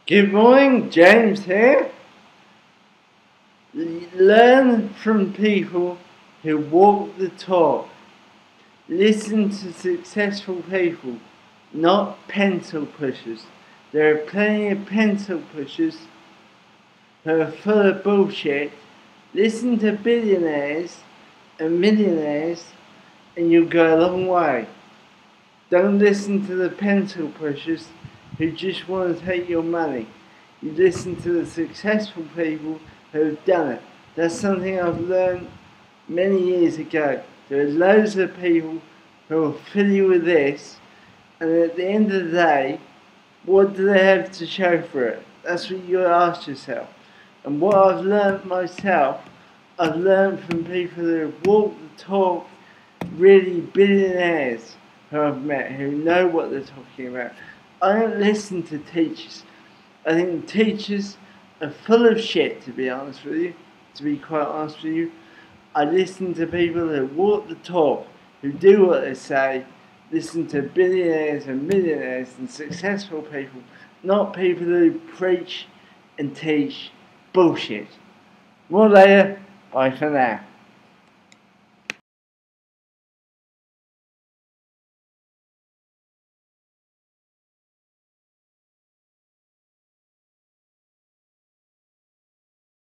Good morning, James here. Learn from people who walk the talk. Listen to successful people, not pencil pushers. There are plenty of pencil pushers who are full of bullshit. Listen to billionaires and millionaires and you'll go a long way. Don't listen to the pencil pushers who just want to take your money. You listen to the successful people who have done it. That's something I've learned many years ago. There are loads of people who will fill you with this, and at the end of the day, what do they have to show for it? That's what you ask yourself. And what I've learned myself, I've learned from people who have walked the talk, really billionaires who I've met, who know what they're talking about. I don't listen to teachers. I think teachers are full of shit, to be honest with you, to be quite honest with you. I listen to people who walk the talk, who do what they say, listen to billionaires and millionaires and successful people, not people who preach and teach bullshit. More later, bye for now.